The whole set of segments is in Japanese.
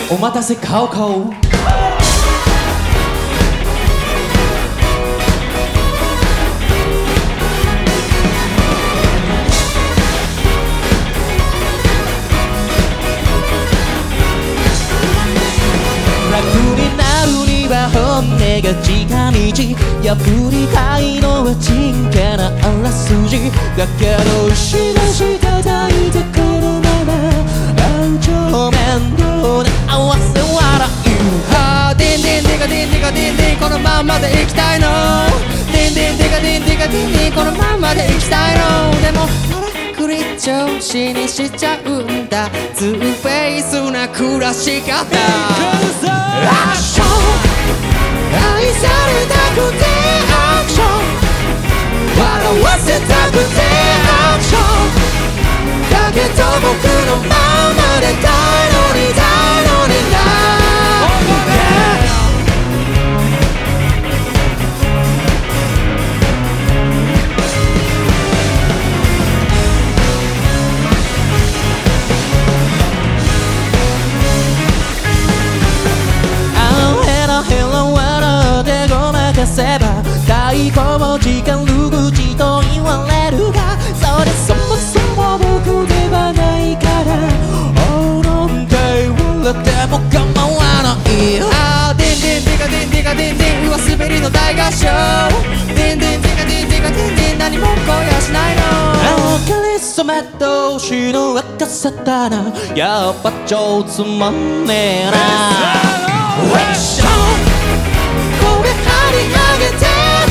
お待たせカオカオ。楽になるには本音が近道、破りたいのは真剣なあらすじだけど、しばし叩いてこのまま安城面倒で合わせ笑う。はあ、デンデンデカデンデカデンデン、このままで行きたいの。デンデンデカデンデカデンデン、このままで行きたいの。でもクリ調子にしちゃうんだ、ツーフェイスな暮らし方。アクション愛されたくてアクション、笑わせたくてアクション、だけど僕のままでたいのにたいのにな。太鼓も時間る口と言われるが、それそもそも僕ではないから、なんて言われても構わない。あーデンデンデカデンデカデンデン、上滑りの大合唱。デンデンデカデンデカデンデン、何も声はしないの。かりそめ同士の若さだな、やっぱ超つまんねえな。アクション声張り上げて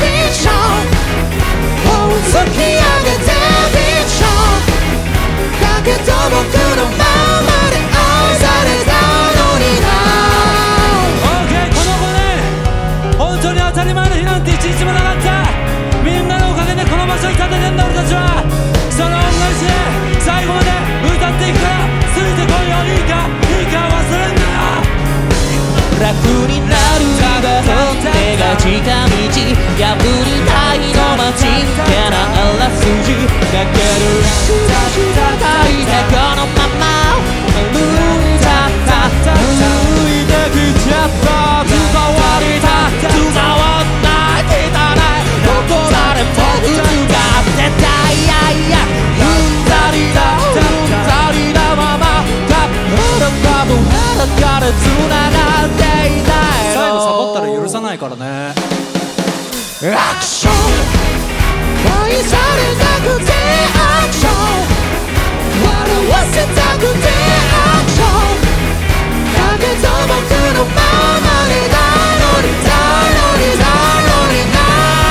突き上げてフィクションだけど僕のままで愛されたのにな。 OK、 この5年本当に当たり前の日なんて一日もなかった。みんなのおかげでこの場所に立ててんだ俺たちは。その恩返しで最後まで歌っていくから、ついてこいよ。いいかいいか忘れんなよ。 楽になるが本音が近道、破りたいのは真剣なあらすじだけど、叩いてこのまま歩いた歩いてきちゃった。伝わりた伝わった汚い言葉で僕がってた。いやいやうんざりだうんざりだままた裸と裸で繋がって最後サボったら許さないからね。 アクション愛されたくてアクション、笑わせたくてアクション、だけど僕のままでだのにだのにだのにな。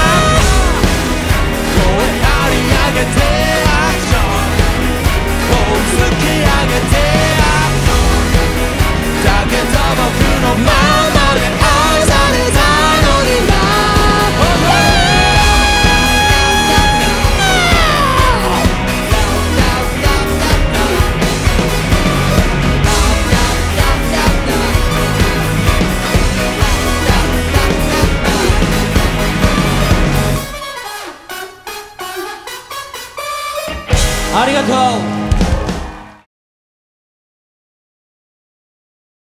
声張り上げてアクション、こう突き上げてアクション、だけど僕のままで愛されたのにな。ありがとう。